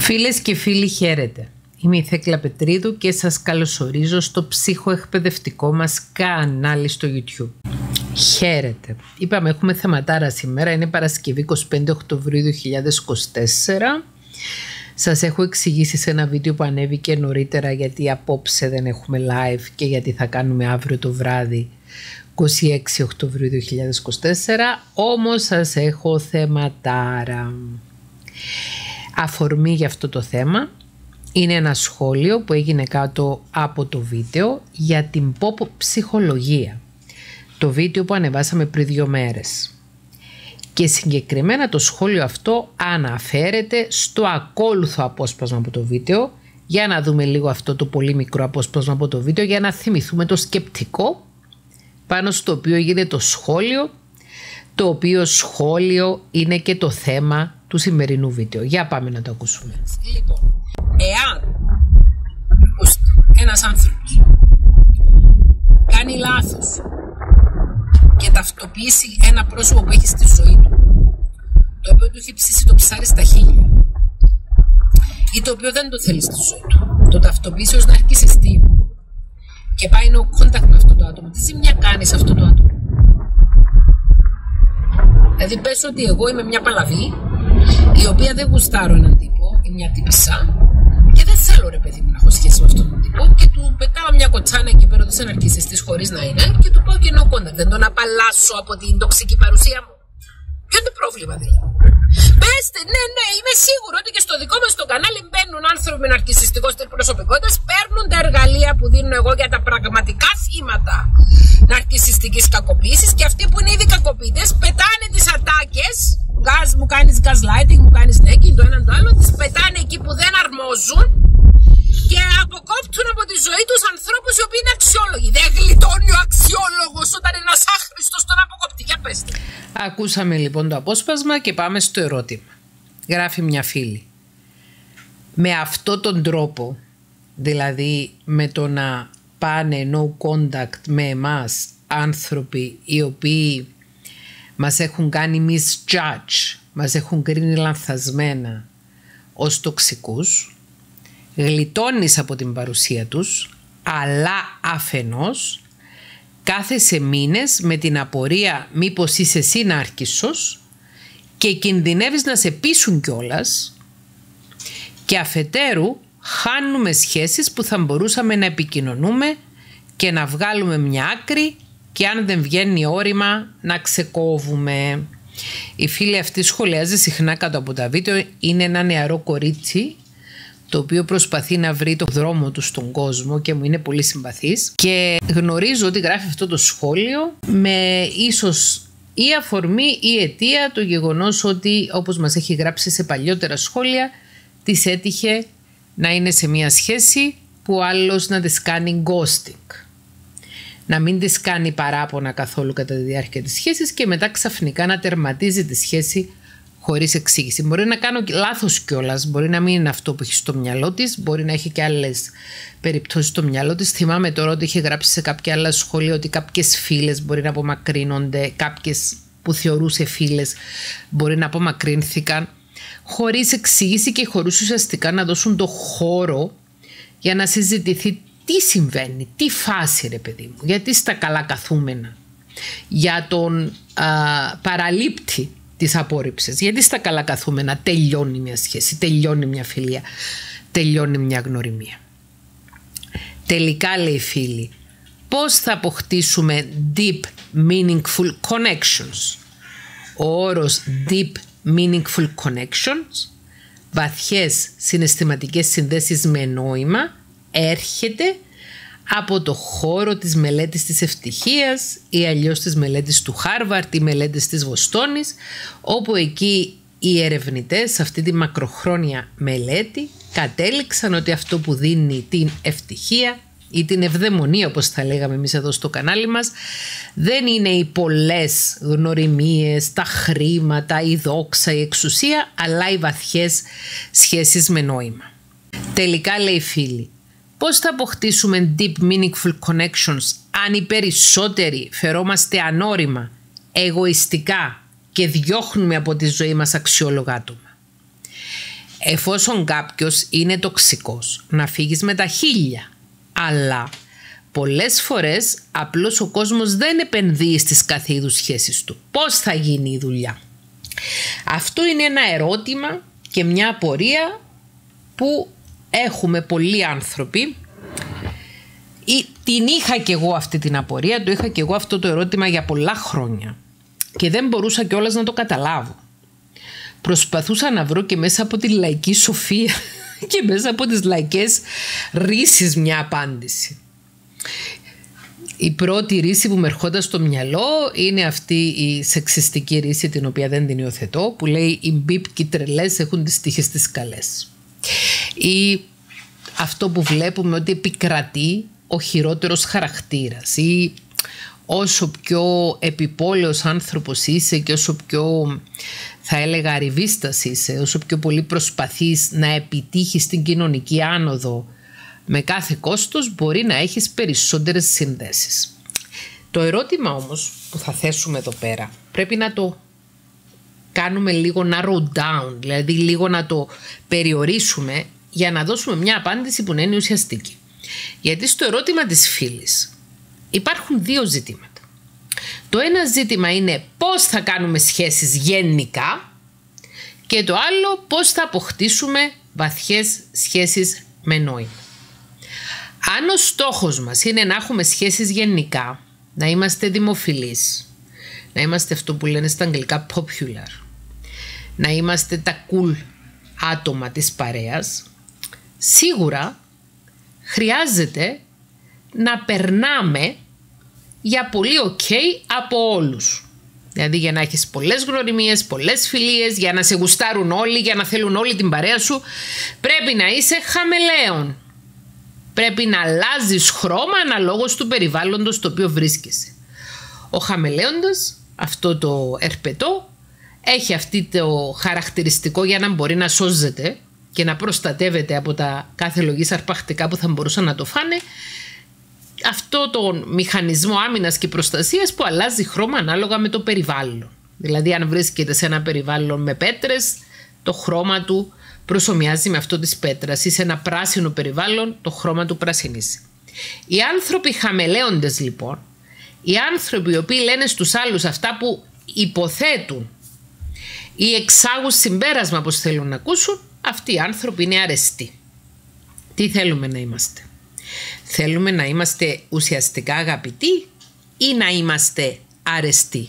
Φίλες και φίλοι, χαίρετε. Είμαι η Θέκλα Πετρίδου και σας καλωσορίζω στο ψυχοεκπαιδευτικό μας κανάλι στο YouTube. Χαίρετε. Είπαμε έχουμε θεματάρα σήμερα, είναι Παρασκευή 25 Οκτωβρίου 2024. Σας έχω εξηγήσει σε ένα βίντεο που ανέβηκε νωρίτερα γιατί απόψε δεν έχουμε live και γιατί θα κάνουμε αύριο το βράδυ 26 Οκτωβρίου 2024, όμως σας έχω θεματάρα. Αφορμή για αυτό το θέμα είναι ένα σχόλιο που έγινε κάτω από το βίντεο για την pop ψυχολογία. Το βίντεο που ανεβάσαμε πριν 2 μέρες. Και συγκεκριμένα το σχόλιο αυτό αναφέρεται στο ακόλουθο απόσπασμα από το βίντεο, για να δούμε λίγο αυτό το πολύ μικρό απόσπασμα από το βίντεο, για να θυμηθούμε το σκεπτικό πάνω στο οποίο γίνεται το σχόλιο, το οποίο σχόλιο είναι και το θέμα του σημερινού βίντεο. Για πάμε να το ακούσουμε. Λοιπόν, εάν ένας άνθρωπος κάνει λάθος και ταυτοποιήσει ένα πρόσωπο που έχει στη ζωή του, το οποίο του έχει ψήσει το ψάρι στα χείλια ή το οποίο δεν το θέλει στη ζωή του, το ταυτοποιήσει ως ναρκισσιστή και πάει no contact με αυτό το άτομο, τι ζημιά κάνει σε αυτό το άτομο? Δηλαδή πες ότι εγώ είμαι μια παλαβή η οποία δεν γουστάρω έναν τύπο ή μια τύπισσα και δεν θέλω ρε παιδί μου να έχω σχέση με αυτόν τον τύπο και του πετάω μια κοτσάνα εκεί πέρα ότι είσαι ναρκισσιστής χωρίς να είναι και του πάω και no contact, δεν τον απαλλάσσω από την τοξική παρουσία μου. Ποιο είναι το πρόβλημα δηλαδή? Πέστε, ναι, είμαι σίγουρο ότι και στο δικό μας το κανάλι μπαίνουν άνθρωποι με ναρκισσιστικό στυλ προσωπικότητας, παίρνουν τα εργαλεία που δίνω εγώ για τα πραγματικά θύματα ναρκισσιστικής κακοποίησης και αυτοί που είναι ήδη κακοποιητές πετάνε τις ατάκες. Μου κάνεις gaslighting, μου κάνεις necking, το έναν το άλλο, τις πετάνε εκεί που δεν αρμόζουν και αποκόπτουν από τη ζωή τους ανθρώπους οι οποίοι είναι αξιόλογοι. Δεν γλιτώνει ο αξιόλογος όταν είναι ένας άχρηστος τον αποκόπτει. Για πέστε. Ακούσαμε λοιπόν το απόσπασμα και πάμε στο ερώτημα. Γράφει μια φίλη. Με αυτόν τον τρόπο, δηλαδή με το να πάνε no contact με εμάς άνθρωποι οι οποίοι μας έχουν κάνει misjudge, μας έχουν κρίνει λανθασμένα ως τοξικούς, γλιτώνεις από την παρουσία τους, αλλά αφενός κάθεσαι μήνες με την απορία μήπως είσαι εσύ νάρκισσος και κινδυνεύεις να σε πείσουν κιόλας, και αφετέρου χάνουμε σχέσεις που θα μπορούσαμε να επικοινωνούμε και να βγάλουμε μια άκρη και αν δεν βγαίνει όρημα να ξεκόβουμε. Η φίλη αυτή σχολιάζει συχνά κάτω από τα βίντεο. Είναι ένα νεαρό κορίτσι το οποίο προσπαθεί να βρει το δρόμο του στον κόσμο και μου είναι πολύ συμπαθής και γνωρίζω ότι γράφει αυτό το σχόλιο με ίσως ή αφορμή ή αιτία το γεγονός ότι, όπως μας έχει γράψει σε παλιότερα σχόλια, της έτυχε να είναι σε μια σχέση που ο άλλος να της κάνει ghosting, να μην της κάνει παράπονα καθόλου κατά τη διάρκεια της σχέσης και μετά ξαφνικά να τερματίζει τη σχέση χωρίς εξήγηση. Μπορεί να κάνω λάθος κιόλας, μπορεί να μην είναι αυτό που έχει στο μυαλό της, μπορεί να έχει και άλλες περιπτώσεις στο μυαλό της. Θυμάμαι τώρα ότι είχε γράψει σε κάποια άλλα σχόλια ότι κάποιες φίλες μπορεί να απομακρύνονται, κάποιες που θεωρούσε φίλες μπορεί να απομακρύνθηκαν χωρίς εξήγηση και χωρίς ουσιαστικά να δώσουν το χώρο για να συζητηθεί τι συμβαίνει, τι φάση ρε παιδί μου, γιατί στα καλά καθούμενα για τον παραλήπτη της απόρριψης, γιατί στα καλά καθούμενα τελειώνει μια σχέση, τελειώνει μια φιλία, τελειώνει μια γνωριμία. Τελικά, λέει η φίλη, πώς θα αποκτήσουμε deep meaningful connections? Ο όρος deep meaningful connections, βαθιές συναισθηματικές συνδέσεις με νόημα, έρχεται από το χώρο της μελέτης της ευτυχίας ή αλλιώς της μελέτης του Χάρβαρντ ή μελέτης της Βοστόνης, όπου εκεί οι ερευνητές σε αυτή τη μακροχρόνια μελέτη κατέληξαν ότι αυτό που δίνει την ευτυχία ή την ευδαιμονία, όπως θα λέγαμε εμείς εδώ στο κανάλι μας, δεν είναι οι πολλές γνωριμίες, τα χρήματα, η δόξα, η εξουσία, αλλά οι βαθιές σχέσεις με νόημα. Τελικά, λέει η φίλη, πώς θα αποκτήσουμε deep meaningful connections αν οι περισσότεροι φερόμαστε ανώριμα, εγωιστικά και διώχνουμε από τη ζωή μας αξιόλογα άτομα? εφόσον κάποιος είναι τοξικός, να φύγεις με τα 1000. Αλλά πολλές φορές απλώς ο κόσμος δεν επενδύει στις κάθε είδους σχέσεις του. Πώς θα γίνει η δουλειά? Αυτό είναι ένα ερώτημα και μια απορία που έχουμε πολλοί άνθρωποι. Την είχα και εγώ αυτή την απορία, το είχα και εγώ αυτό το ερώτημα για πολλά χρόνια και δεν μπορούσα κιόλας να το καταλάβω. Προσπαθούσα να βρω και μέσα από τη λαϊκή σοφία και μέσα από τις λαϊκές ρίσεις μια απάντηση. Η πρώτη ρίση που με ερχόταν στο μυαλό είναι αυτή η σεξιστική ρίση, την οποία δεν την υιοθετώ, που λέει οι μπιπ και οι τρελές έχουν τις τύχες τις καλές. Ή αυτό που βλέπουμε ότι επικρατεί ο χειρότερος χαρακτήρας, ή όσο πιο επιπόλαιος άνθρωπος είσαι και όσο πιο, θα έλεγα, arrivίστας είσαι, όσο πιο πολύ προσπαθείς να επιτύχεις την κοινωνική άνοδο με κάθε κόστος, μπορεί να έχεις περισσότερες συνδέσεις. Το ερώτημα όμως που θα θέσουμε εδώ πέρα πρέπει να το κάνουμε λίγο narrow down, δηλαδή λίγο να το περιορίσουμε για να δώσουμε μια απάντηση που να είναι ουσιαστική. Γιατί στο ερώτημα της φίλης υπάρχουν δύο ζητήματα. Το ένα ζήτημα είναι πώς θα κάνουμε σχέσεις γενικά και το άλλο πώς θα αποκτήσουμε βαθιές σχέσεις με νόημα. Αν ο στόχος μας είναι να έχουμε σχέσεις γενικά, να είμαστε δημοφιλείς, να είμαστε αυτό που λένε στα αγγλικά popular, να είμαστε τα cool άτομα της παρέας, σίγουρα χρειάζεται να περνάμε για πολύ ok από όλους. Δηλαδή για να έχεις πολλές γνωριμίες, πολλές φιλίες, για να σε γουστάρουν όλοι, για να θέλουν όλοι την παρέα σου, πρέπει να είσαι χαμελέον. Πρέπει να αλλάζεις χρώμα αναλόγως του περιβάλλοντος στο οποίο βρίσκεσαι. Ο χαμελέοντας, αυτό το ερπετό, έχει αυτή το χαρακτηριστικό για να μπορεί να σώζεται και να προστατεύεται από τα κάθε λογής αρπακτικά που θα μπορούσαν να το φάνε, αυτό το μηχανισμό άμυνας και προστασίας που αλλάζει χρώμα ανάλογα με το περιβάλλον. Δηλαδή αν βρίσκεται σε ένα περιβάλλον με πέτρες, το χρώμα του προσομοιάζει με αυτό της πέτρας, ή σε ένα πράσινο περιβάλλον το χρώμα του πρασινίζει. Οι άνθρωποι χαμελέοντες λοιπόν, οι άνθρωποι οι οποίοι λένε στους άλλους αυτά που υποθέτουν ή εξάγουν συμπέρασμα πως θέλουν να ακούσουν, αυτοί οι άνθρωποι είναι αρεστοί. Τι θέλουμε να είμαστε? Θέλουμε να είμαστε ουσιαστικά αγαπητοί ή να είμαστε αρεστοί?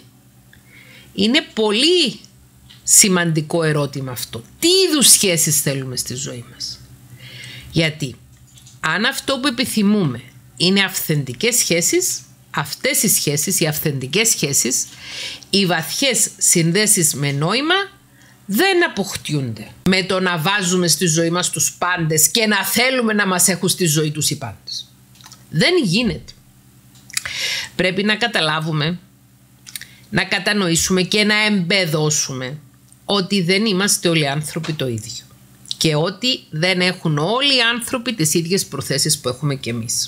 Είναι πολύ σημαντικό ερώτημα αυτό. Τι είδους σχέσεις θέλουμε στη ζωή μας? Γιατί αν αυτό που επιθυμούμε είναι αυθεντικές σχέσεις, αυτές οι σχέσεις, οι αυθεντικές σχέσεις, οι βαθιές συνδέσεις με νόημα δεν αποκτιούνται με το να βάζουμε στη ζωή μας τους πάντες και να θέλουμε να μας έχουν στη ζωή τους οι πάντες. Δεν γίνεται. Πρέπει να καταλάβουμε, να κατανοήσουμε και να εμπεδώσουμε ότι δεν είμαστε όλοι οι άνθρωποι το ίδιο και ότι δεν έχουν όλοι οι άνθρωποι τις ίδιες προθέσεις που έχουμε κι εμείς.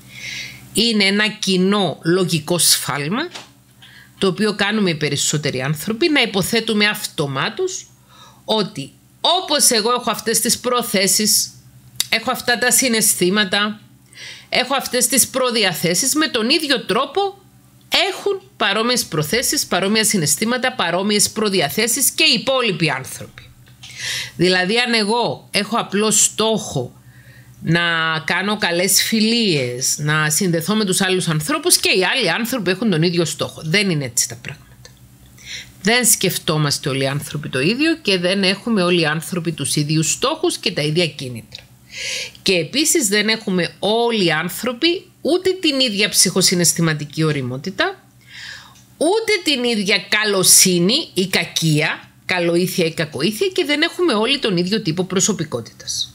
Είναι ένα κοινό λογικό σφάλμα το οποίο κάνουμε οι περισσότεροι άνθρωποι, να υποθέτουμε αυτομάτως ότι όπως εγώ έχω αυτές τις προθέσεις, έχω αυτά τα συναισθήματα, έχω αυτές τις προδιαθέσεις, με τον ίδιο τρόπο έχουν παρόμοιες προθέσεις, παρόμοια συναισθήματα, παρόμοιες προδιαθέσεις και οι υπόλοιποι άνθρωποι. Δηλαδή αν εγώ έχω απλώς στόχο να κάνω καλές φιλίες, να συνδεθώ με τους άλλους ανθρώπους, και οι άλλοι άνθρωποι έχουν τον ίδιο στόχο. Δεν είναι έτσι τα πράγματα. Δεν σκεφτόμαστε όλοι οι άνθρωποι το ίδιο και δεν έχουμε όλοι οι άνθρωποι τους ίδιους στόχους και τα ίδια κίνητρα. Και επίσης δεν έχουμε όλοι οι άνθρωποι ούτε την ίδια ψυχοσυναισθηματική ωριμότητα, ούτε την ίδια καλοσύνη ή κακία, καλοήθεια ή κακοήθεια, και δεν έχουμε όλοι τον ίδιο τύπο προσωπικότητας.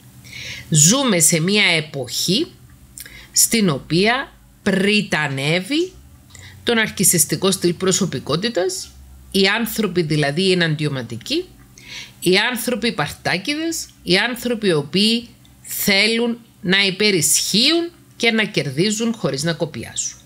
Ζούμε σε μια εποχή στην οποία πριτανεύει τον αρκισιστικό στυλ προσωπικότητας, οι άνθρωποι δηλαδή οι εναντιωματικοί, οι άνθρωποι παρτάκηδες, οι άνθρωποι οι οποίοι θέλουν να υπερισχύουν και να κερδίζουν χωρίς να κοπιάσουν.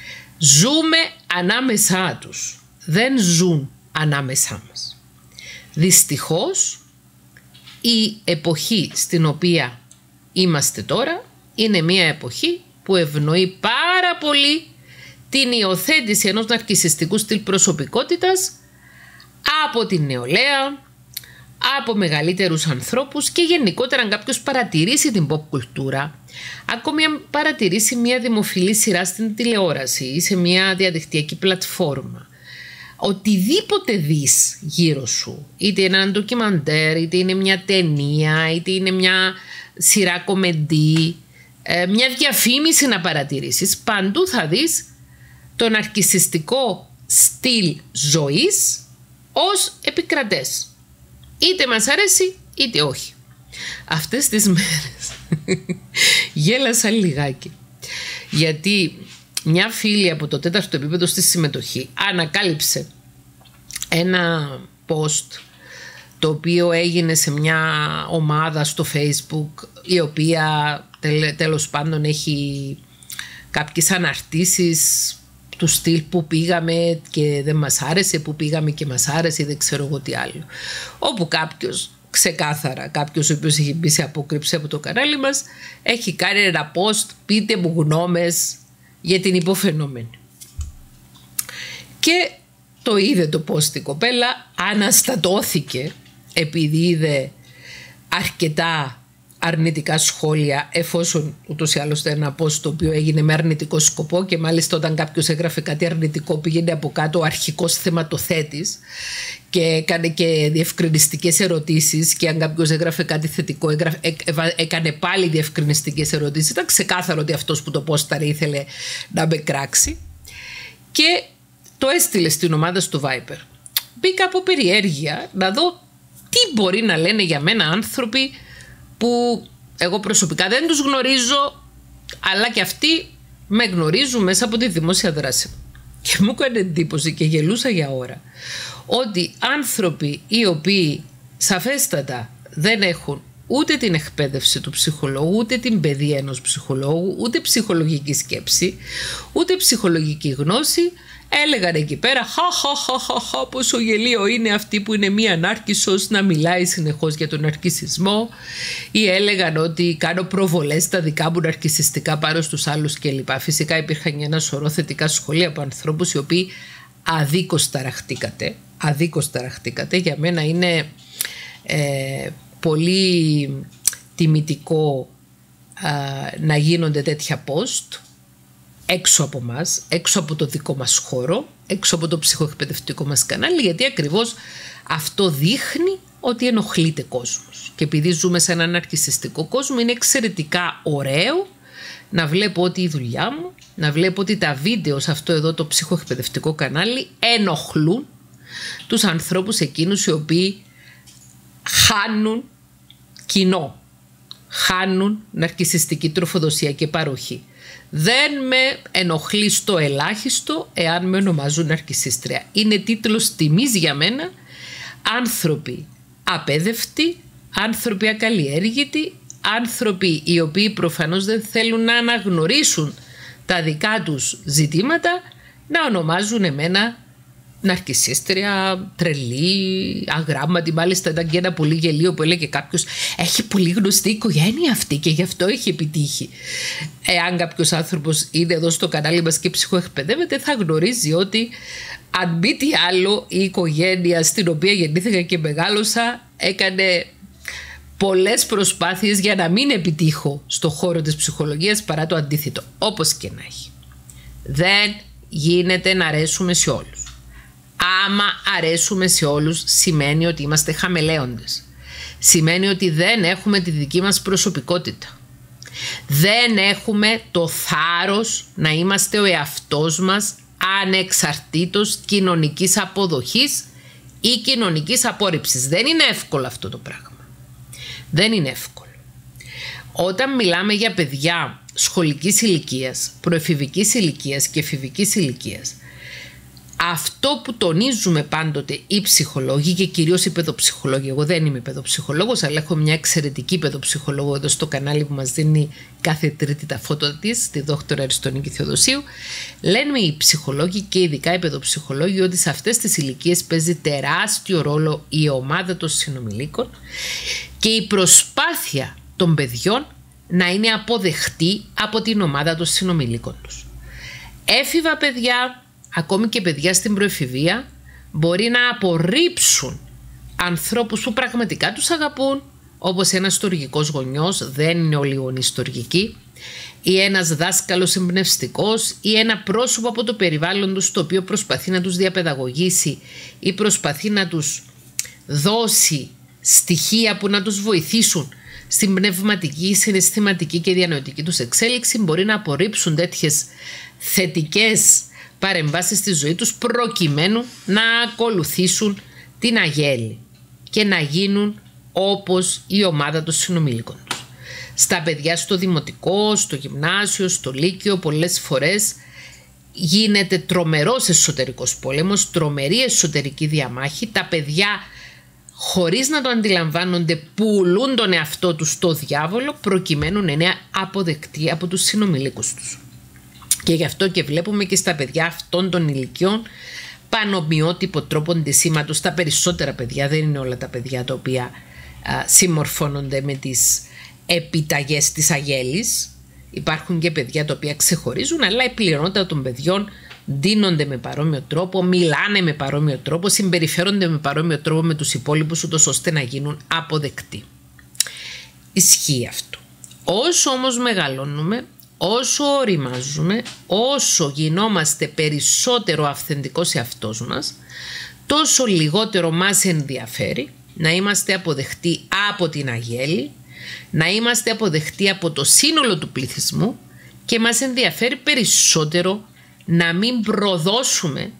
Ζούμε ανάμεσά τους, δεν ζουν ανάμεσά μας. Δυστυχώς η εποχή στην οποία είμαστε τώρα είναι μια εποχή που ευνοεί πάρα πολύ την υιοθέτηση ενός ναρκισσιστικού στυλ προσωπικότητας από την νεολαία, από μεγαλύτερους ανθρώπους και γενικότερα αν κάποιος παρατηρήσει την pop κουλτούρα, ακόμη αν παρατηρήσει μια δημοφιλή σειρά στην τηλεόραση ή σε μια διαδικτυακή πλατφόρμα, οτιδήποτε δεις γύρω σου, είτε είναι ένα ντοκιμαντέρ, είτε είναι μια ταινία, είτε είναι μια σειρά κομεντή, μια διαφήμιση να παρατηρήσεις, παντού θα δεις το ναρκισσιστικό στυλ ζωής ως επικρατές. Είτε μας αρέσει είτε όχι. Αυτές τις μέρες γέλασα λιγάκι, γιατί μια φίλη από το 4ο επίπεδο στη συμμετοχή ανακάλυψε ένα post το οποίο έγινε σε μια ομάδα στο Facebook, η οποία τέλος πάντων έχει κάποιες αναρτήσεις του στυλ που πήγαμε και δεν μας άρεσε, που πήγαμε και μας άρεσε, δεν ξέρω εγώ τι άλλο. Όπου κάποιος, ξεκάθαρα, κάποιος ο οποίος έχει μπει σε απόκρυψη από το κανάλι μας, έχει κάνει ένα post, πείτε μου γνώμες για την υποφαινόμενη. Και το είδε το post η κοπέλα, αναστατώθηκε επειδή είδε αρκετά αρνητικά σχόλια, εφόσον ούτως ή άλλως ήταν ένα post το οποίο έγινε με αρνητικό σκοπό και μάλιστα όταν κάποιος έγραφε κάτι αρνητικό πήγαινε από κάτω ο αρχικός θεματοθέτης και έκανε και διευκρινιστικές ερωτήσεις, και αν κάποιος έγραφε κάτι θετικό έκανε πάλι διευκρινιστικές ερωτήσεις. Ήταν ξεκάθαρο ότι αυτός που το πόσταρε ήθελε να με κράξει και το έστειλε στην ομάδα στο Viber. Μπήκα από περιέργεια να δω τι μπορεί να λένε για μένα άνθρωποι που εγώ προσωπικά δεν τους γνωρίζω, αλλά και αυτοί με γνωρίζουν μέσα από τη δημόσια δράση. Και μου έκανε εντύπωση και γελούσα για ώρα ότι άνθρωποι οι οποίοι σαφέστατα δεν έχουν ούτε την εκπαίδευση του ψυχολόγου, ούτε την παιδεία ενός ψυχολόγου, ούτε ψυχολογική σκέψη, ούτε ψυχολογική γνώση, έλεγαν εκεί πέρα χα πόσο γελίο είναι αυτή που είναι μία νάρκισσος να μιλάει συνεχώς για τον ναρκισσισμό, ή έλεγαν ότι κάνω προβολές στα δικά μου ναρκισσιστικά πάνω στους άλλους κλπ. Φυσικά υπήρχαν ένα σωρό θετικά σχόλια από ανθρώπους οι οποίοι αδίκως ταραχτήκατε. Για μένα είναι πολύ τιμητικό να γίνονται τέτοια post έξω από μας, έξω από το δικό μας χώρο, έξω από το ψυχοεκπαιδευτικό μας κανάλι, γιατί ακριβώς αυτό δείχνει ότι ενοχλείται κόσμος. Και επειδή ζούμε σε έναν ναρκισσιστικό κόσμο, είναι εξαιρετικά ωραίο να βλέπω ότι η δουλειά μου, να βλέπω ότι τα βίντεο σε αυτό εδώ το ψυχοεκπαιδευτικό κανάλι ενοχλούν τους ανθρώπους εκείνους οι οποίοι χάνουν κοινό, χάνουν ναρκισσιστική τροφοδοσία και παροχή. Δεν με ενοχλεί στο ελάχιστο εάν με ονομάζουν ναρκισσίστρια. Είναι τίτλος τιμής για μένα. Άνθρωποι απέδευτοι, άνθρωποι ακαλλιέργητοι, άνθρωποι οι οποίοι προφανώς δεν θέλουν να αναγνωρίσουν τα δικά τους ζητήματα, να ονομάζουν εμένα ναρκισσίστρια, τρελή, αγράμματη. Μάλιστα ήταν και ένα πολύ γελίο που έλεγε κάποιος, έχει πολύ γνωστή οικογένεια αυτή και γι' αυτό έχει επιτύχει. Εάν κάποιος άνθρωπος είναι εδώ στο κανάλι μας και ψυχοεκπαιδεύεται, θα γνωρίζει ότι αν μη τι άλλο η οικογένεια στην οποία γεννήθηκα και μεγάλωσα έκανε πολλές προσπάθειες για να μην επιτύχω στο χώρο της ψυχολογίας, παρά το αντίθετο. Όπως και να έχει, δεν γίνεται να αρέσουμε σε όλους. Άμα αρέσουμε σε όλους σημαίνει ότι είμαστε χαμελέοντες. Σημαίνει ότι δεν έχουμε τη δική μας προσωπικότητα. Δεν έχουμε το θάρρος να είμαστε ο εαυτός μας ανεξαρτήτως κοινωνικής αποδοχής ή κοινωνικής απόρριψης. Δεν είναι εύκολο αυτό το πράγμα. Δεν είναι εύκολο. Όταν μιλάμε για παιδιά σχολικής ηλικίας, προεφηβικής ηλικίας και εφηβικής ηλικίας, αυτό που τονίζουμε πάντοτε οι ψυχολόγοι και κυρίως οι παιδοψυχολόγοι, εγώ δεν είμαι παιδοψυχολόγος, αλλά έχω μια εξαιρετική παιδοψυχολόγο εδώ στο κανάλι που μας δίνει κάθε Τρίτη τα φώτα της, τη δόκτωρα Αριστονίκη Θεοδοσίου, λένε οι ψυχολόγοι και ειδικά οι παιδοψυχολόγοι ότι σε αυτές τις ηλικίες παίζει τεράστιο ρόλο η ομάδα των συνομιλίκων και η προσπάθεια των παιδιών να είναι αποδεχτή από την ομάδα των συνομιλίκων τους. Έφηβα παιδιά, ακόμη και παιδιά στην προεφηβεία, μπορεί να απορρίψουν ανθρώπους που πραγματικά τους αγαπούν, όπως ένας στοργικός γονιός, δεν είναι όλοι οι γονείς στοργικοί, ή ένας δάσκαλος εμπνευστικός ή ένα πρόσωπο από το περιβάλλον τους το οποίο προσπαθεί να τους διαπαιδαγωγήσει ή προσπαθεί να τους δώσει στοιχεία που να τους βοηθήσουν στην πνευματική, συναισθηματική και διανοητική τους εξέλιξη, μπορεί να απορρίψουν τέτοιες θετικές παρεμβάσεις στη ζωή τους προκειμένου να ακολουθήσουν την αγέλη και να γίνουν όπως η ομάδα των συνομιλίκων τους. Στα παιδιά στο δημοτικό, στο γυμνάσιο, στο λύκειο πολλές φορές γίνεται τρομερός εσωτερικός πόλεμος, τρομερή εσωτερική διαμάχη. Τα παιδιά χωρίς να το αντιλαμβάνονται πουλούν τον εαυτό τους στο διάβολο προκειμένου να είναι αποδεκτοί από τους συνομιλίκους τους. Και γι' αυτό και βλέπουμε και στα παιδιά αυτών των ηλικιών πανομοιότυπο τρόπο ντυσίματος. Τα περισσότερα παιδιά, δεν είναι όλα τα παιδιά τα οποία συμμορφώνονται με τις επιταγές της αγέλης. Υπάρχουν και παιδιά τα οποία ξεχωρίζουν, αλλά η πλειονότητα των παιδιών ντύνονται με παρόμοιο τρόπο, μιλάνε με παρόμοιο τρόπο, συμπεριφέρονται με παρόμοιο τρόπο με τους υπόλοιπους, ούτως ώστε να γίνουν αποδεκτοί. Ισχύει αυτό. Όσο όμως μεγαλώνουμε, όσο οριμάζουμε, όσο γινόμαστε περισσότερο αυθεντικός εαυτός μας, τόσο λιγότερο μας ενδιαφέρει να είμαστε αποδεκτοί από την αγέλη, να είμαστε αποδεκτοί από το σύνολο του πληθυσμού και μας ενδιαφέρει περισσότερο να μην προδώσουμε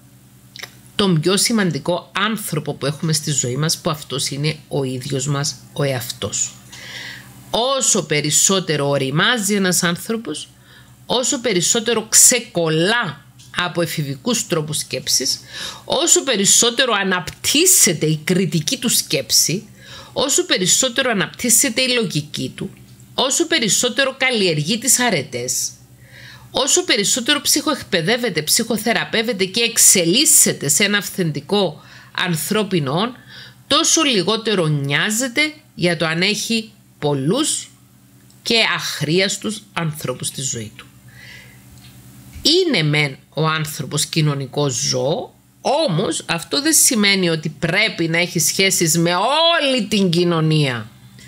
τον πιο σημαντικό άνθρωπο που έχουμε στη ζωή μας, που αυτός είναι ο ίδιος μας ο εαυτός. Όσο περισσότερο οριμάζει ένας άνθρωπος, όσο περισσότερο ξεκολλά από εφηβικούς τρόπους σκέψης, όσο περισσότερο αναπτύσσεται η κριτική του σκέψη, όσο περισσότερο αναπτύσσεται η λογική του, όσο περισσότερο καλλιεργεί τις αρετές, όσο περισσότερο ψυχοεκπαιδεύεται, ψυχοθεραπεύεται και εξελίσσεται σε ένα αυθεντικό ανθρώπινο, τόσο λιγότερο νοιάζεται για το αν έχει πολλούς και αχρίαστους ανθρώπους στη ζωή του. Είναι μεν ο άνθρωπος κοινωνικό ζώο, όμως αυτό δεν σημαίνει ότι πρέπει να έχει σχέσεις με όλη την κοινωνία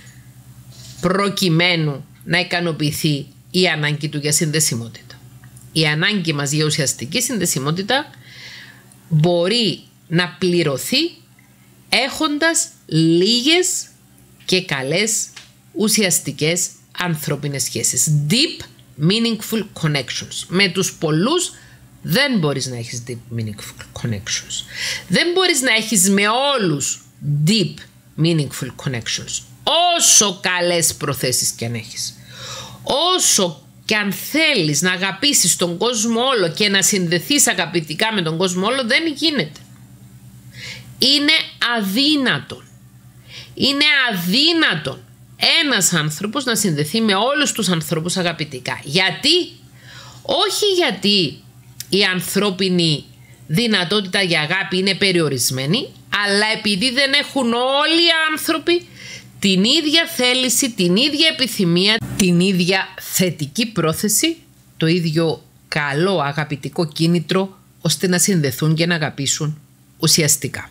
προκειμένου να ικανοποιηθεί η ανάγκη του για συνδεσιμότητα. Η ανάγκη μας για ουσιαστική συνδεσιμότητα μπορεί να πληρωθεί έχοντας λίγες και καλές ουσιαστικές ανθρώπινες σχέσεις. Deep meaningful connections. Με τους πολλούς δεν μπορείς να έχεις deep meaningful connections. Δεν μπορείς να έχεις με όλους deep meaningful connections. Όσο καλές προθέσεις και αν έχεις. Όσο και αν θέλεις να αγαπήσεις τον κόσμο όλο και να συνδεθείς αγαπητικά με τον κόσμο όλο, δεν γίνεται. Είναι αδύνατον. Είναι αδύνατον ένας άνθρωπος να συνδεθεί με όλους τους ανθρώπους αγαπητικά. Γιατί? Όχι γιατί η ανθρώπινη δυνατότητα για αγάπη είναι περιορισμένη, αλλά επειδή δεν έχουν όλοι οι άνθρωποι την ίδια θέληση, την ίδια επιθυμία, την ίδια θετική πρόθεση, το ίδιο καλό αγαπητικό κίνητρο ώστε να συνδεθούν και να αγαπήσουν ουσιαστικά.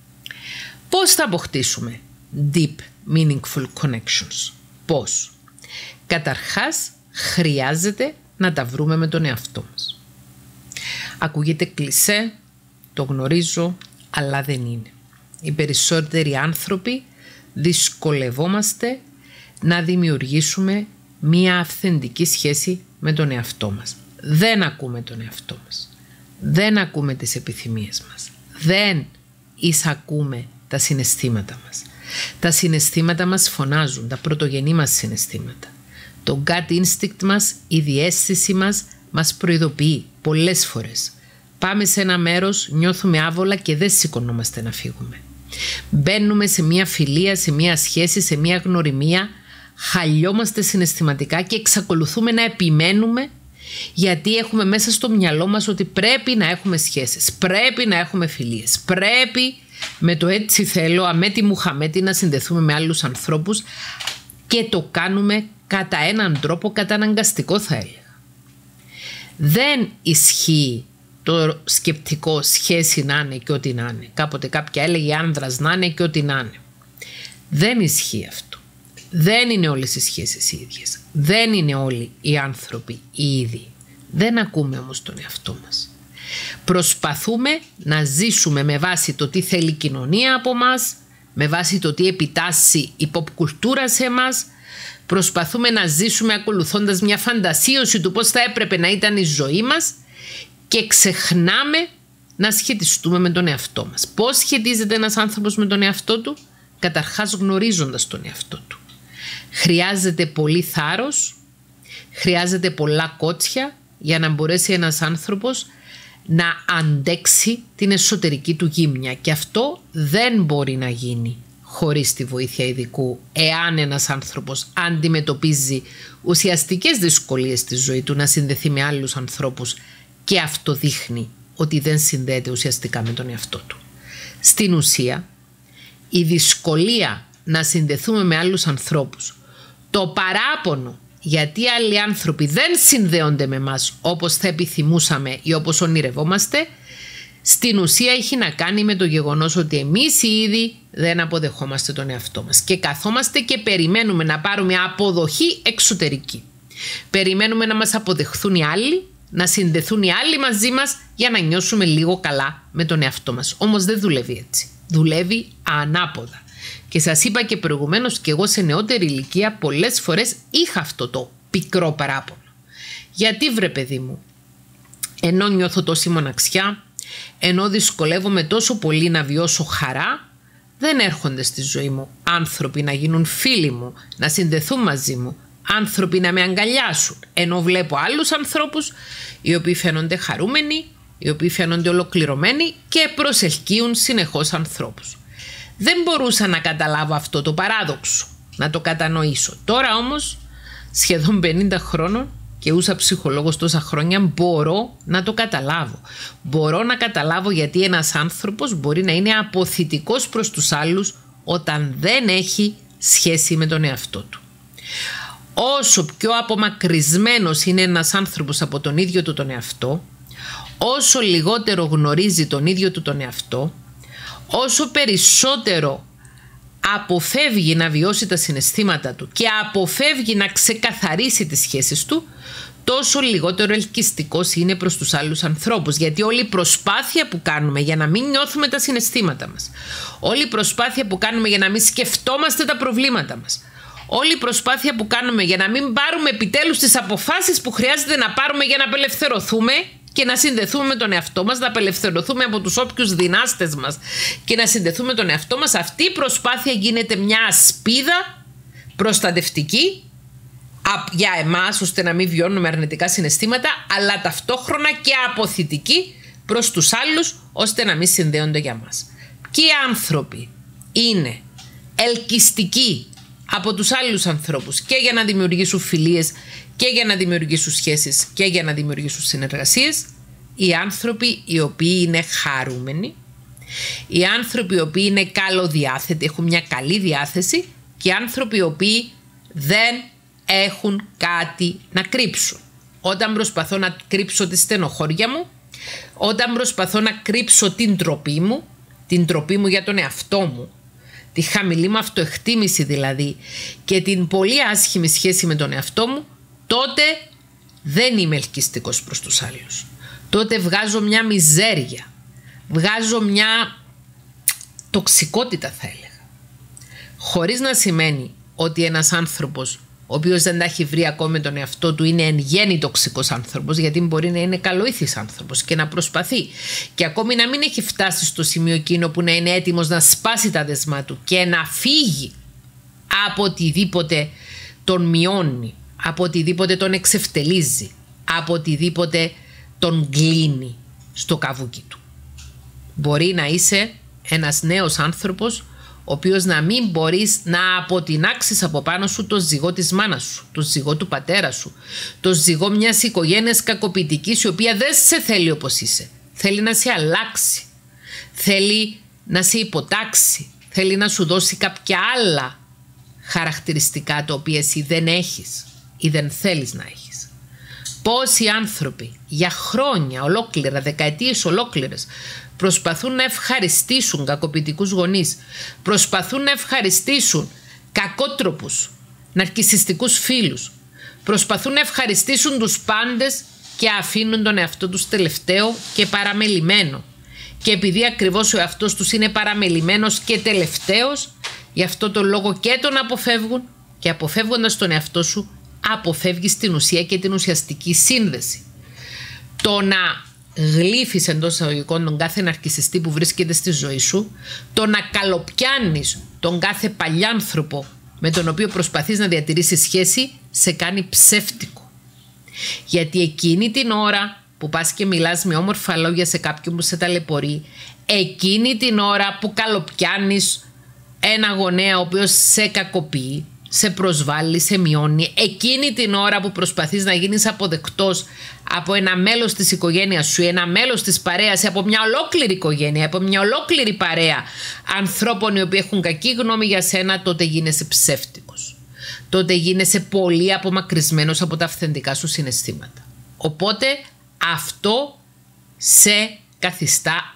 Πώς θα αποκτήσουμε deep meaningful connections? Πώς? Καταρχάς χρειάζεται να τα βρούμε με τον εαυτό μας. Ακούγεται κλισέ, το γνωρίζω, αλλά δεν είναι. Οι περισσότεροι άνθρωποι δυσκολευόμαστε να δημιουργήσουμε μία αυθεντική σχέση με τον εαυτό μας. Δεν ακούμε τον εαυτό μας. Δεν ακούμε τις επιθυμίες μας. Δεν εισακούμε τα συναισθήματα μας. Τα συναισθήματα μας φωνάζουν, τα πρωτογενή μας συναισθήματα. Το gut instinct μας, η διαίσθηση μας προειδοποιεί πολλές φορές. Πάμε σε ένα μέρος, νιώθουμε άβολα και δεν σηκωνόμαστε να φύγουμε. Μπαίνουμε σε μια φιλία, σε μια σχέση, σε μια γνωριμία, χαλιόμαστε συναισθηματικά και εξακολουθούμε να επιμένουμε, γιατί έχουμε μέσα στο μυαλό μας ότι πρέπει να έχουμε σχέσεις, πρέπει να έχουμε φιλίες, πρέπει με το έτσι θέλω, αμέτη μου χαμέτη, να συνδεθούμε με άλλους ανθρώπους, και το κάνουμε κατά έναν τρόπο καταναγκαστικό, θα έλεγα. Δεν ισχύει το σκεπτικό σχέση να είναι και ό,τι να είναι. Κάποτε κάποια έλεγε άνδρας να είναι και ό,τι να είναι. Δεν ισχύει αυτό. Δεν είναι όλες οι σχέσεις οι ίδιες. Δεν είναι όλοι οι άνθρωποι οι ίδιοι. Δεν ακούμε όμως τον εαυτό μας. Προσπαθούμε να ζήσουμε με βάση το τι θέλει η κοινωνία από μας, με βάση το τι επιτάσσει η pop κουλτούρα σε εμάς. Προσπαθούμε να ζήσουμε ακολουθώντας μια φαντασίωση του πώς θα έπρεπε να ήταν η ζωή μας και ξεχνάμε να σχετιστούμε με τον εαυτό μας. Πώς σχετίζεται ένας άνθρωπος με τον εαυτό του? Καταρχάς γνωρίζοντας τον εαυτό του. Χρειάζεται πολύ θάρρος, χρειάζεται πολλά κότσια για να μπορέσει ένας άνθρωπος να αντέξει την εσωτερική του γύμνια, και αυτό δεν μπορεί να γίνει χωρίς τη βοήθεια ειδικού, εάν ένας άνθρωπος αντιμετωπίζει ουσιαστικές δυσκολίες στη ζωή του να συνδεθεί με άλλους ανθρώπους και αυτό δείχνει ότι δεν συνδέεται ουσιαστικά με τον εαυτό του. Στην ουσία, η δυσκολία να συνδεθούμε με άλλους ανθρώπους, το παράπονο γιατί άλλοι άνθρωποι δεν συνδέονται με μας όπως θα επιθυμούσαμε ή όπως ονειρευόμαστε, στην ουσία έχει να κάνει με το γεγονός ότι εμείς οι ίδιοι δεν αποδεχόμαστε τον εαυτό μας και καθόμαστε και περιμένουμε να πάρουμε αποδοχή εξωτερική. Περιμένουμε να μας αποδεχθούν οι άλλοι, να συνδεθούν οι άλλοι μαζί μας για να νιώσουμε λίγο καλά με τον εαυτό μας. Όμως δεν δουλεύει έτσι. Δουλεύει ανάποδα. Και σας είπα και προηγουμένως, και εγώ σε νεότερη ηλικία πολλές φορές είχα αυτό το πικρό παράπονο. Γιατί βρε παιδί μου, ενώ νιώθω τόση μοναξιά, ενώ δυσκολεύομαι τόσο πολύ να βιώσω χαρά, δεν έρχονται στη ζωή μου άνθρωποι να γίνουν φίλοι μου, να συνδεθούν μαζί μου, άνθρωποι να με αγκαλιάσουν, ενώ βλέπω άλλους ανθρώπους οι οποίοι φαίνονται χαρούμενοι, οι οποίοι φαίνονται ολοκληρωμένοι και προσελκύουν συνεχώς ανθρώπους. Δεν μπορούσα να καταλάβω αυτό το παράδοξο, να το κατανοήσω. Τώρα όμως, σχεδόν 50 χρόνων και ούσα ψυχολόγος τόσα χρόνια, μπορώ να το καταλάβω. Μπορώ να καταλάβω γιατί ένας άνθρωπος μπορεί να είναι αποθητικός προς τους άλλους όταν δεν έχει σχέση με τον εαυτό του. Όσο πιο απομακρυσμένος είναι ένας άνθρωπος από τον ίδιο του τον εαυτό, όσο λιγότερο γνωρίζει τον ίδιο του τον εαυτό, όσο περισσότερο αποφεύγει να βιώσει τα συναισθήματα του και αποφεύγει να ξεκαθαρίσει τις σχέσεις του, τόσο λιγότερο ελκυστικός είναι προς τους άλλους ανθρώπους. Γιατί όλη η προσπάθεια που κάνουμε για να μην νιώθουμε τα συναισθήματα μας, όλη η προσπάθεια που κάνουμε για να μην σκεφτόμαστε τα προβλήματα μας, όλη η προσπάθεια που κάνουμε για να μην πάρουμε επιτέλους τις αποφάσεις που χρειάζεται να πάρουμε για να απελευθερωθούμε και να συνδεθούμε με τον εαυτό μας, να απελευθερωθούμε από τους όποιους δυνάστες μας και να συνδεθούμε με τον εαυτό μας, αυτή η προσπάθεια γίνεται μια ασπίδα προστατευτική για εμάς, ώστε να μην βιώνουμε αρνητικά συναισθήματα, αλλά ταυτόχρονα και αποθητική προς τους άλλους, ώστε να μην συνδέονται για μας. Και οι άνθρωποι είναι ελκυστικοί από τους άλλους ανθρώπους και για να δημιουργήσουν φιλίες και για να δημιουργήσουν σχέσεις και για να δημιουργήσουν συνεργασίες, οι άνθρωποι οι οποίοι είναι χαρούμενοι, οι άνθρωποι οι οποίοι είναι καλοδιάθετοι, έχουν μια καλή διάθεση, και οι άνθρωποι οι οποίοι δεν έχουν κάτι να κρύψουν. Όταν προσπαθώ να κρύψω τη στενοχώρια μου, όταν προσπαθώ να κρύψω την ντροπή μου για τον εαυτό μου, τη χαμηλή μου αυτοεκτίμηση δηλαδή και την πολύ άσχημη σχέση με τον εαυτό μου, τότε δεν είμαι ελκυστικός προς τους άλλους. Τότε βγάζω μια μιζέρια, βγάζω μια τοξικότητα θα έλεγα. Χωρίς να σημαίνει ότι ένας άνθρωπος ο οποίος δεν τα έχει βρει ακόμη με τον εαυτό του είναι εν γέννη τοξικός άνθρωπος, γιατί μπορεί να είναι καλοήθης άνθρωπος και να προσπαθεί και ακόμη να μην έχει φτάσει στο σημείο εκείνο που να είναι έτοιμος να σπάσει τα δεσμά του και να φύγει από οτιδήποτε τον μειώνει, από οτιδήποτε τον εξευτελίζει, από οτιδήποτε τον κλείνει. στο καβούκι του. Μπορεί να είσαι ένας νέος άνθρωπος ο οποίος να μην μπορείς να αποτινάξεις από πάνω σου το ζυγό της μάνας σου, το ζυγό του πατέρα σου, το ζυγό μιας οικογένειας κακοποιητικής η οποία δεν σε θέλει όπως είσαι. Θέλει να σε αλλάξει, θέλει να σε υποτάξει, θέλει να σου δώσει κάποια άλλα χαρακτηριστικά τα οποία εσύ δεν έχεις ή δεν θέλεις να έχεις. Πόσοι άνθρωποι για χρόνια ολόκληρα, δεκαετίες ολόκληρες, προσπαθούν να ευχαριστήσουν κακοποιητικούς γονείς, προσπαθούν να ευχαριστήσουν κακότροπους, ναρκισσιστικούς φίλους, προσπαθούν να ευχαριστήσουν τους πάντες και αφήνουν τον εαυτό τους τελευταίο και παραμελημένο. Και επειδή ακριβώς ο εαυτός τους είναι παραμελημένος και τελευταίος, γι' αυτό τον λόγο και τον αποφεύγουν, και αποφεύγοντας τον εαυτό σου αποφεύγεις την ουσία και την ουσιαστική σύνδεση. Το να γλύφεις εντός εισαγωγικών τον κάθε ναρκισσιστή που βρίσκεται στη ζωή σου, το να καλοπιάνεις τον κάθε παλιάνθρωπο με τον οποίο προσπαθείς να διατηρήσεις σχέση, σε κάνει ψεύτικο. Γιατί εκείνη την ώρα που πας και μιλάς με όμορφα λόγια σε κάποιον που σε ταλαιπωρεί, εκείνη την ώρα που καλοπιάνεις ένα γονέα ο οποίος σε κακοποιεί, σε προσβάλλει, σε μειώνει, εκείνη την ώρα που προσπαθείς να γίνεις αποδεκτός από ένα μέλος της οικογένειας σου, ένα μέλος της παρέας, από μια ολόκληρη οικογένεια, από μια ολόκληρη παρέα ανθρώπων οι οποίοι έχουν κακή γνώμη για σένα, τότε γίνεσαι ψεύτικος. Τότε γίνεσαι πολύ απομακρυσμένος από τα αυθεντικά σου συναισθήματα. Οπότε αυτό σε καθιστά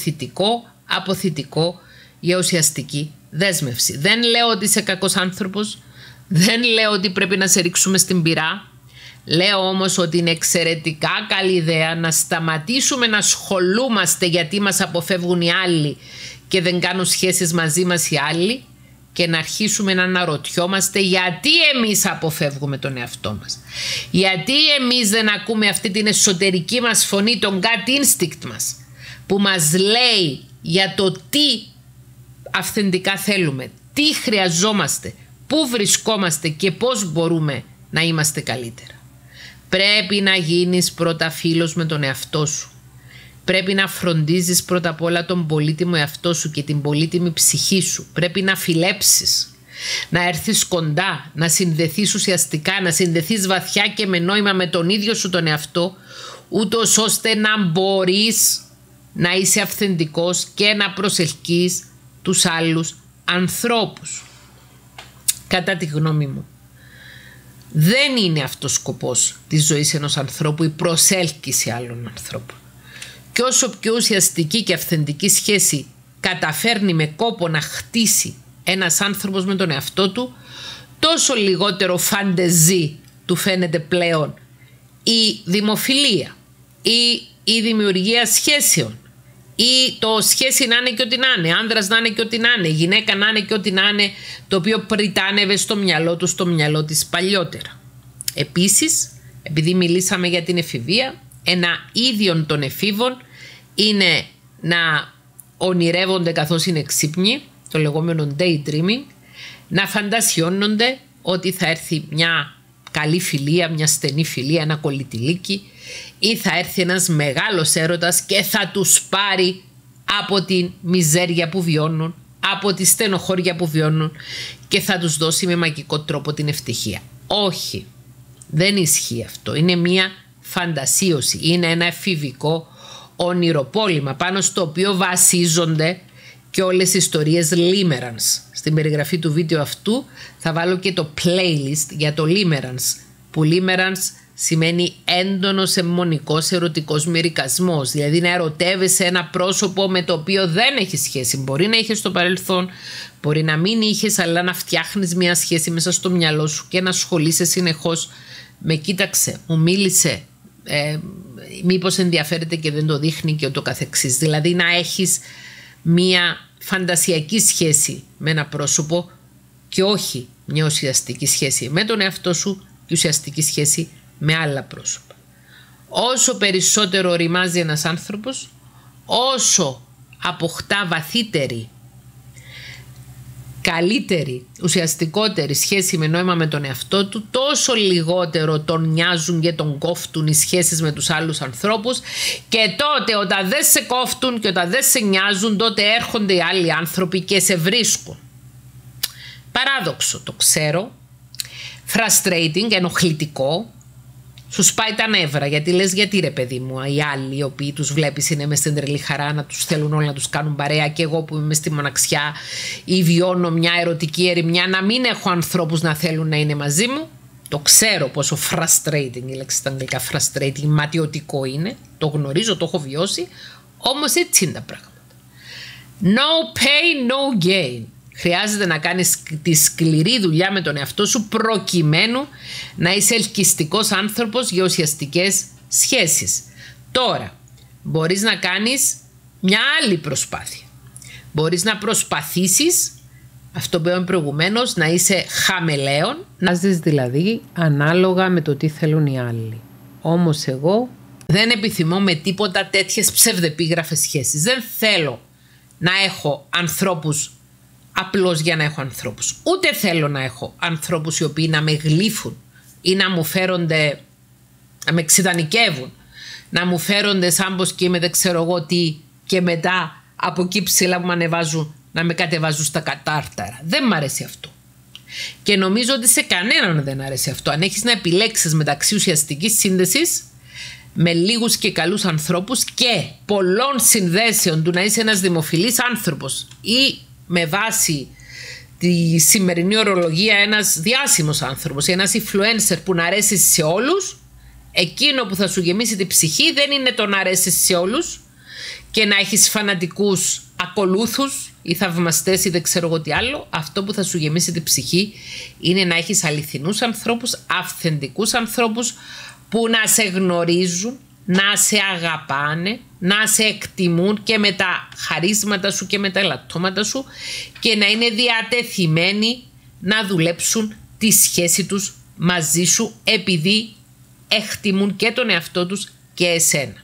αποθητικό για ουσιαστική δέσμευση. Δεν λέω ότι είσαι κακός άνθρωπος, δεν λέω ότι πρέπει να σε ρίξουμε στην πυρά, λέω όμως ότι είναι εξαιρετικά καλή ιδέα να σταματήσουμε να ασχολούμαστε γιατί μας αποφεύγουν οι άλλοι και δεν κάνουν σχέσεις μαζί μας οι άλλοι και να αρχίσουμε να αναρωτιόμαστε γιατί εμείς αποφεύγουμε τον εαυτό μας. Γιατί εμείς δεν ακούμε αυτή την εσωτερική μας φωνή, τον gut instinct μας, που μας λέει για το τι αυθεντικά θέλουμε, τι χρειαζόμαστε, πού βρισκόμαστε και πώς μπορούμε να είμαστε καλύτερα. Πρέπει να γίνεις πρώτα φίλος με τον εαυτό σου. Πρέπει να φροντίζεις πρώτα απ' όλα τον πολύτιμο εαυτό σου και την πολύτιμη ψυχή σου. Πρέπει να φιλέψεις, να έρθεις κοντά, να συνδεθείς ουσιαστικά, να συνδεθείς βαθιά και με νόημα με τον ίδιο σου τον εαυτό, ούτως ώστε να μπορείς να είσαι αυθεντικός και να προσελκύεις τους άλλους ανθρώπους. Κατά τη γνώμη μου, δεν είναι αυτός ο σκοπός της ζωής ενός ανθρώπου η προσέλκυση άλλων ανθρώπων. Και όσο πιο ουσιαστική και αυθεντική σχέση καταφέρνει με κόπο να χτίσει ένας άνθρωπος με τον εαυτό του, τόσο λιγότερο φαντεζή του φαίνεται πλέον η δημοφιλία ή η δημιουργία σχέσεων ή το σχέση να είναι και ό,τι να είναι, άνδρας να είναι και ό,τι να είναι, γυναίκα να είναι και ό,τι να είναι, το οποίο πριτάνευε στο μυαλό του, στο μυαλό της παλιότερα. Επίσης, επειδή μιλήσαμε για την εφηβεία, ένα ίδιον των εφήβων είναι να ονειρεύονται καθώς είναι ξύπνοι, το λεγόμενο daydreaming, να φαντασιώνονται ότι θα έρθει μια καλή φιλία, μια στενή φιλία, ένα κολλητηλίκι, ή θα έρθει ένας μεγάλος έρωτας και θα τους πάρει από την μιζέρια που βιώνουν, από τη στενοχώρια που βιώνουν και θα τους δώσει με μαγικό τρόπο την ευτυχία. Όχι, δεν ισχύει αυτό. Είναι μια φαντασίωση, είναι ένα εφηβικό ονειροπόλημα πάνω στο οποίο βασίζονται και όλες οι ιστορίες Limerence. Στην περιγραφή του βίντεο αυτού θα βάλω και το playlist για το Limerence, που Limerence σημαίνει έντονος αιμονικός ερωτικός μερικασμός, δηλαδή να ερωτεύεσαι ένα πρόσωπο με το οποίο δεν έχεις σχέση. Μπορεί να είχες στο παρελθόν, μπορεί να μην είχες, αλλά να φτιάχνεις μια σχέση μέσα στο μυαλό σου και να ασχολείσαι συνεχώς με κοίταξε, μου μίλησε, μήπως ενδιαφέρεται και δεν το δείχνει και ούτω καθεξής. Δηλαδή να έχεις μια φαντασιακή σχέση με ένα πρόσωπο και όχι μια ουσιαστική σχέση με τον εαυτό σου και ουσιαστική σχέση με άλλα πρόσωπα. Όσο περισσότερο οριμάζει ένας άνθρωπος, όσο αποκτά βαθύτερη καλύτερη, ουσιαστικότερη σχέση με νόημα με τον εαυτό του, τόσο λιγότερο τον νοιάζουν και τον κόφτουν οι σχέσεις με τους άλλους ανθρώπους, και τότε όταν δεν σε κόφτουν και όταν δεν σε νοιάζουν, τότε έρχονται οι άλλοι άνθρωποι και σε βρίσκουν. Παράδοξο, το ξέρω, frustrating, ενοχλητικό, σου σπάει τα νεύρα, γιατί λες, γιατί ρε παιδί μου, οι άλλοι οι οποίοι τους βλέπεις είναι μες στην τρελή χαρά, να τους θέλουν όλοι να τους κάνουν παρέα, και εγώ που είμαι στη μοναξιά ή βιώνω μια ερωτική ερημιά, να μην έχω ανθρώπους να θέλουν να είναι μαζί μου. Το ξέρω πόσο frustrating, η λέξη στα αγγλικά frustrating, ματιωτικό είναι, το γνωρίζω, το έχω βιώσει, όμως έτσι είναι τα πράγματα. No pain, no gain. Χρειάζεται να κάνεις τη σκληρή δουλειά με τον εαυτό σου προκειμένου να είσαι ελκυστικός άνθρωπος για ουσιαστικές σχέσεις. Τώρα, μπορείς να κάνεις μια άλλη προσπάθεια. Μπορείς να προσπαθήσεις, αυτό που είπαμε προηγουμένως, να είσαι χαμελέον. Να ζεις δηλαδή ανάλογα με το τι θέλουν οι άλλοι. Όμως εγώ δεν επιθυμώ με τίποτα τέτοιες ψευδεπίγραφες σχέσεις. Δεν θέλω να έχω ανθρώπους απλώς για να έχω ανθρώπους. Ούτε θέλω να έχω ανθρώπους οι οποίοι να με γλύφουν ή να μου φέρονται, να με ξυδανικεύουν, να μου φέρονται σαν πως και είμαι δεν ξέρω εγώ τι, και μετά από εκεί ψηλά που με ανεβάζουν να με κατεβάζουν στα κατάρταρα. Δεν μ' αρέσει αυτό. Και νομίζω ότι σε κανέναν δεν αρέσει αυτό. Αν έχεις να επιλέξεις μεταξύ ουσιαστικής σύνδεσης με λίγους και καλούς ανθρώπους και πολλών συνδέσεων του να είσαι ένας δημοφιλής άνθρωπος ή με βάση τη σημερινή ορολογία ένας διάσημος άνθρωπος, ένας influencer που να αρέσει σε όλους, εκείνο που θα σου γεμίσει τη ψυχή δεν είναι το να αρέσει σε όλους και να έχεις φανατικούς ακολούθους ή θαυμαστές ή δεν ξέρω εγώ τι άλλο. Αυτό που θα σου γεμίσει τη ψυχή είναι να έχεις αληθινούς ανθρώπους, αυθεντικούς ανθρώπους που να σε γνωρίζουν, να σε αγαπάνε, να σε εκτιμούν και με τα χαρίσματα σου και με τα ελαττώματα σου, και να είναι διατεθειμένοι να δουλέψουν τη σχέση τους μαζί σου επειδή εκτιμούν και τον εαυτό τους και εσένα.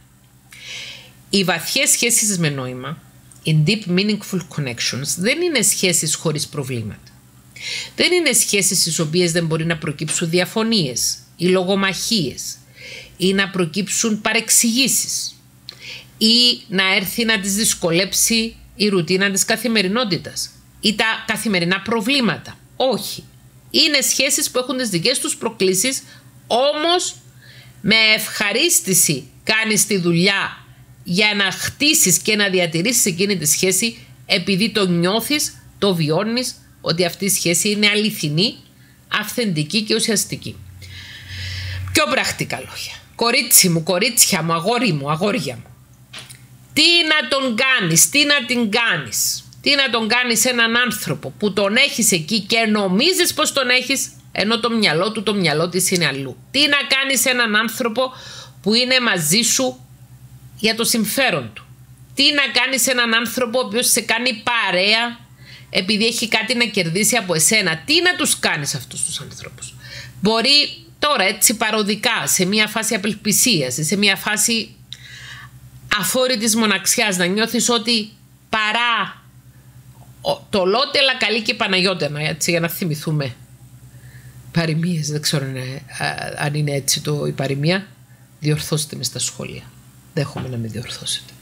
Οι βαθιές σχέσεις με νόημα, οι deep meaningful connections, δεν είναι σχέσεις χωρίς προβλήματα. Δεν είναι σχέσεις στις οποίες δεν μπορεί να προκύψουν διαφωνίες ή λογομαχίες ή να προκύψουν παρεξηγήσεις ή να έρθει να τις δυσκολέψει η ρουτίνα της καθημερινότητας ή τα καθημερινά προβλήματα. Όχι. Είναι σχέσεις που έχουν τις δικές τους προκλήσεις, όμως με ευχαρίστηση κάνεις τη δουλειά για να χτίσεις και να διατηρήσεις εκείνη τη σχέση, επειδή το νιώθεις, το βιώνεις ότι αυτή η σχέση είναι αληθινή, αυθεντική και ουσιαστική. Πιο πρακτικά λόγια. Κορίτσι μου, κορίτσια μου, αγόρι μου, αγόρια μου. Τι να τον κάνεις, τι να την κάνεις, τι να τον κάνεις έναν άνθρωπο που τον έχεις εκεί και νομίζεις πως τον έχεις, ενώ το μυαλό του, το μυαλό της είναι αλλού. Τι να κάνεις έναν άνθρωπο που είναι μαζί σου για το συμφέρον του. Τι να κάνεις έναν άνθρωπο ο οποίος σε κάνει παρέα επειδή έχει κάτι να κερδίσει από εσένα. Τι να τους κάνεις αυτούς τους ανθρώπους. Μπορεί τώρα έτσι παροδικά, σε μια φάση απελπισίας, σε μια φάση αφόρητης μοναξιάς, να νιώθεις ότι παρά το Λότελα, Καλή και Παναγιώτενα, έτσι, για να θυμηθούμε παροιμίες, δεν ξέρω αν είναι έτσι η παροιμία, διορθώστε με στα σχόλια. Δέχομαι να με διορθώσετε.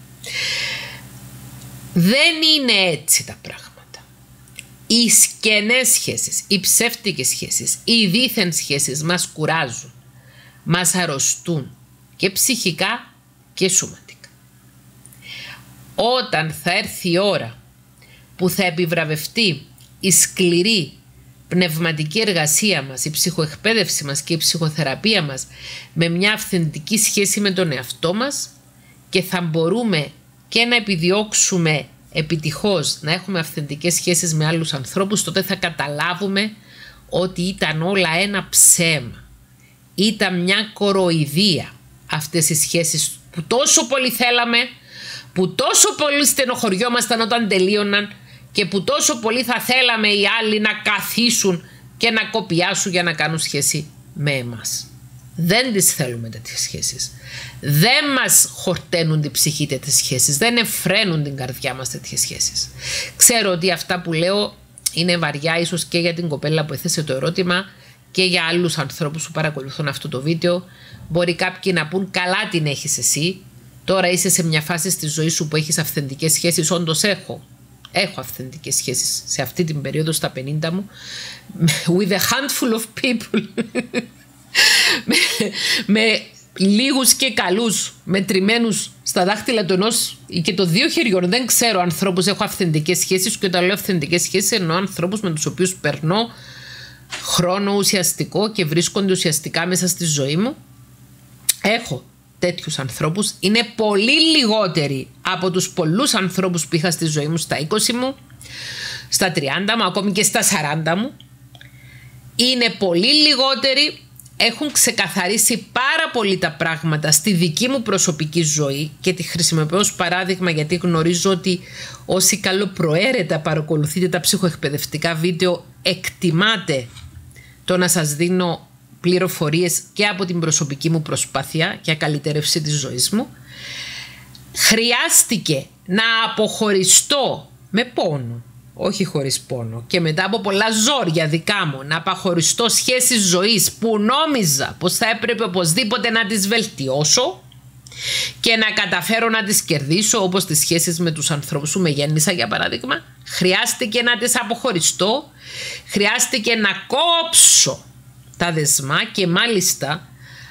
Δεν είναι έτσι τα πράγματα. Οι σκενές σχέσεις, οι ψεύτικες σχέσεις, οι δίθεν σχέσεις μας κουράζουν, μας αρρωστούν και ψυχικά και σωματικά. Όταν θα έρθει η ώρα που θα επιβραβευτεί η σκληρή πνευματική εργασία μας, η ψυχοεκπαίδευση μας και η ψυχοθεραπεία μας με μια αυθεντική σχέση με τον εαυτό μας, και θα μπορούμε και να επιδιώξουμε επιτυχώς να έχουμε αυθεντικές σχέσεις με άλλους ανθρώπους, τότε θα καταλάβουμε ότι ήταν όλα ένα ψέμα. Ήταν μια κοροϊδία αυτές οι σχέσεις που τόσο πολύ θέλαμε, που τόσο πολύ στενοχωριόμασταν όταν τελείωναν και που τόσο πολύ θα θέλαμε οι άλλοι να καθίσουν και να κοπιάσουν για να κάνουν σχέση με εμάς. Δεν τις θέλουμε τέτοιες σχέσεις. Δεν μας χορταίνουν την ψυχή τέτοιες σχέσεις. Δεν εφραίνουν την καρδιά μας τέτοιες σχέσεις. Ξέρω ότι αυτά που λέω είναι βαριά ίσως και για την κοπέλα που έθεσε το ερώτημα και για άλλους ανθρώπους που παρακολουθούν αυτό το βίντεο. Μπορεί κάποιοι να πούν καλά την έχεις εσύ, τώρα είσαι σε μια φάση στη ζωή σου που έχεις αυθεντικές σχέσεις. Όντως έχω αυθεντικές σχέσεις σε αυτή την περίοδο στα 50 μου with a handful of people με λίγους και καλούς μετρημένους στα δάχτυλα του ενός και των δύο χεριών. Δεν ξέρω ανθρώπους έχω αυθεντικές σχέσεις, και όταν λέω αυθεντικές σχέσεις εννοώ ανθρώπους με τους οποίους περνώ χρόνο ουσιαστικό και βρίσκονται ουσιαστικά μέσα στη ζωή μου. Έχω τέτοιους ανθρώπους. Είναι πολύ λιγότεροι από τους πολλούς ανθρώπους που είχα στη ζωή μου στα 20 μου, στα 30 μου, ακόμη και στα 40 μου. Είναι πολύ λιγότεροι. Έχουν ξεκαθαρίσει πάρα πολύ τα πράγματα στη δική μου προσωπική ζωή και τη χρησιμοποιώ ως παράδειγμα, γιατί γνωρίζω ότι όσοι καλοπροαίρετα παρακολουθείτε τα ψυχοεκπαιδευτικά βίντεο εκτιμάτε το να σας δίνω πληροφορίες και από την προσωπική μου προσπάθεια για καλυτερεύση της ζωής μου. Χρειάστηκε να αποχωριστώ με πόνο, όχι χωρίς πόνο, και μετά από πολλά ζόρια δικά μου να αποχωριστώ σχέσεις ζωής που νόμιζα πως θα έπρεπε οπωσδήποτε να τις βελτιώσω και να καταφέρω να τις κερδίσω, όπως τις σχέσεις με τους ανθρώπους που με γέννησα για παράδειγμα. Χρειάστηκε να τις αποχωριστώ, χρειάστηκε να κόψω τα δεσμά, και μάλιστα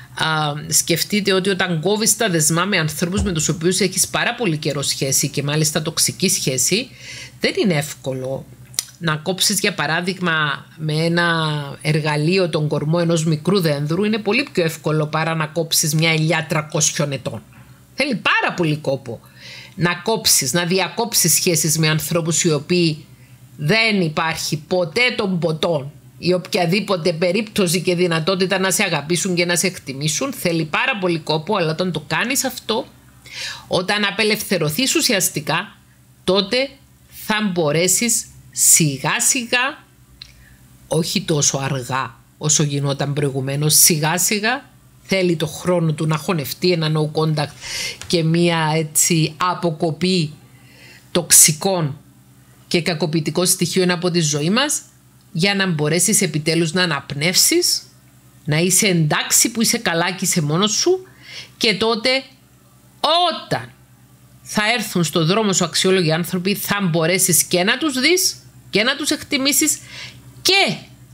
σκεφτείτε ότι όταν κόβεις τα δεσμά με ανθρώπους με τους οποίους έχεις πάρα πολύ καιρό σχέση και μάλιστα τοξική σχέση, δεν είναι εύκολο να κόψεις για παράδειγμα με ένα εργαλείο τον κορμό ενός μικρού δένδρου. Είναι πολύ πιο εύκολο παρά να κόψεις μια ελιά 300 ετών. Θέλει πάρα πολύ κόπο να κόψεις, να διακόψεις σχέσεις με ανθρώπους οι οποίοι δεν υπάρχει ποτέ των ποτών ή οποιαδήποτε περίπτωση και δυνατότητα να σε αγαπήσουν και να σε εκτιμήσουν. Θέλει πάρα πολύ κόπο, αλλά όταν το κάνεις αυτό, όταν απελευθερωθείς ουσιαστικά, τότε θα μπορέσεις σιγά σιγά, όχι τόσο αργά όσο γινόταν προηγουμένως, σιγά σιγά, θέλει το χρόνο του να χωνευτεί ένα no contact και μία έτσι αποκοπή τοξικών και κακοποιητικών στοιχείων από τη ζωή μας, για να μπορέσεις επιτέλους να αναπνεύσεις, να είσαι εντάξει που είσαι καλά και είσαι μόνος σου, και τότε όταν θα έρθουν στο δρόμο σου αξιόλογοι άνθρωποι θα μπορέσεις και να τους δεις και να τους εκτιμήσεις και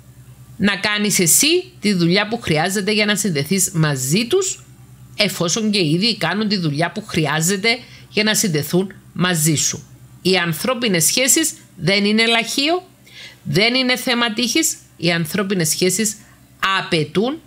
να κάνεις εσύ τη δουλειά που χρειάζεται για να συνδεθείς μαζί τους, εφόσον και ήδη κάνουν τη δουλειά που χρειάζεται για να συνδεθούν μαζί σου. Οι ανθρώπινες σχέσεις δεν είναι λαχείο, δεν είναι θέμα τύχης. Οι ανθρώπινες σχέσεις απαιτούν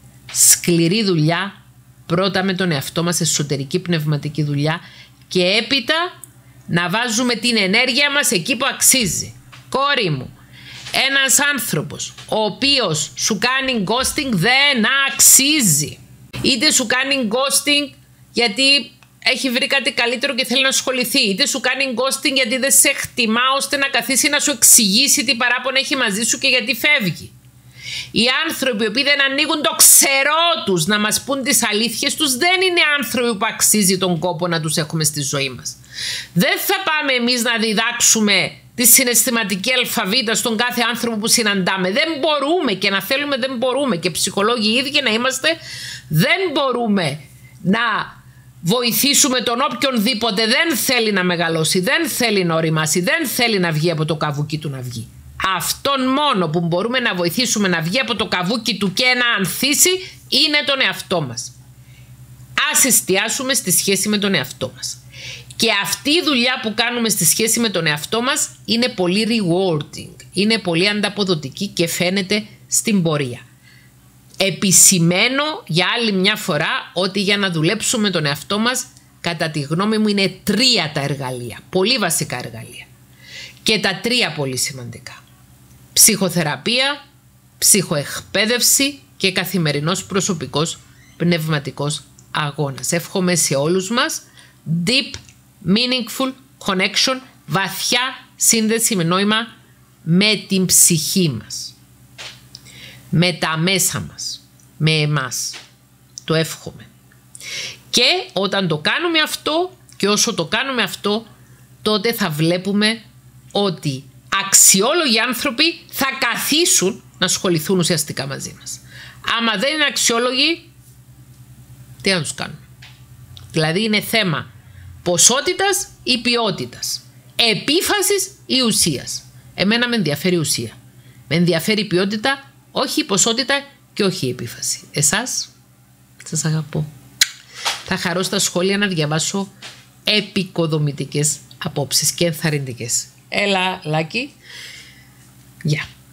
σκληρή δουλειά, πρώτα με τον εαυτό μας, εσωτερική πνευματική δουλειά, και έπειτα να βάζουμε την ενέργεια μας εκεί που αξίζει. Κόρη μου, ένας άνθρωπος ο οποίος σου κάνει ghosting δεν αξίζει. Είτε σου κάνει ghosting γιατί έχει βρει κάτι καλύτερο και θέλει να ασχοληθεί, είτε σου κάνει ghosting γιατί δεν σε εκτιμά ώστε να καθίσει να σου εξηγήσει τι παράπονο έχει μαζί σου και γιατί φεύγει. Οι άνθρωποι που δεν ανοίγουν το ξερό τους να μας πούν τις αλήθειες τους δεν είναι άνθρωποι που αξίζει τον κόπο να τους έχουμε στη ζωή μας. Δεν θα πάμε εμείς να διδάξουμε τη συναισθηματική αλφαβήτα στον κάθε άνθρωπο που συναντάμε. Δεν μπορούμε, και να θέλουμε δεν μπορούμε, και ψυχολόγοι ήδη και να είμαστε δεν μπορούμε να βοηθήσουμε τον οποιονδήποτε δεν θέλει να μεγαλώσει, δεν θέλει να οριμάσει, δεν θέλει να βγει από το καβούκι του να βγει. Αυτόν μόνο που μπορούμε να βοηθήσουμε να βγει από το καβούκι του και να ανθίσει είναι τον εαυτό μας. Ας εστιάσουμε στη σχέση με τον εαυτό μας. Και αυτή η δουλειά που κάνουμε στη σχέση με τον εαυτό μας είναι πολύ rewarding, είναι πολύ ανταποδοτική και φαίνεται στην πορεία. Επισημαίνω για άλλη μια φορά ότι για να δουλέψουμε τον εαυτό μας, κατά τη γνώμη μου, είναι 3 τα εργαλεία, πολύ βασικά εργαλεία. Και τα 3 πολύ σημαντικά. Ψυχοθεραπεία, ψυχοεκπαίδευση και καθημερινός προσωπικός πνευματικός αγώνας. Εύχομαι σε όλους μας deep, meaningful connection, βαθιά σύνδεση με νόημα με την ψυχή μας, με τα μέσα μας, με εμάς. Το εύχομαι. Και όταν το κάνουμε αυτό και όσο το κάνουμε αυτό, τότε θα βλέπουμε ότι αξιόλογοι άνθρωποι θα καθίσουν να ασχοληθούν ουσιαστικά μαζί μας. Άμα δεν είναι αξιόλογοι, τι να τους κάνουμε? Δηλαδή είναι θέμα ποσότητας ή ποιότητας, επίφασης ή ουσίας. Εμένα με ενδιαφέρει η ουσία. Με ενδιαφέρει η ποιότητα, όχι η ποσότητα και όχι η επίφαση. Εσάς, σας αγαπώ. Θα χαρώ στα σχόλια να διαβάσω επικοδομητικές απόψεις και ενθαρρυντικές. Έλα, Λάκη. Γεια.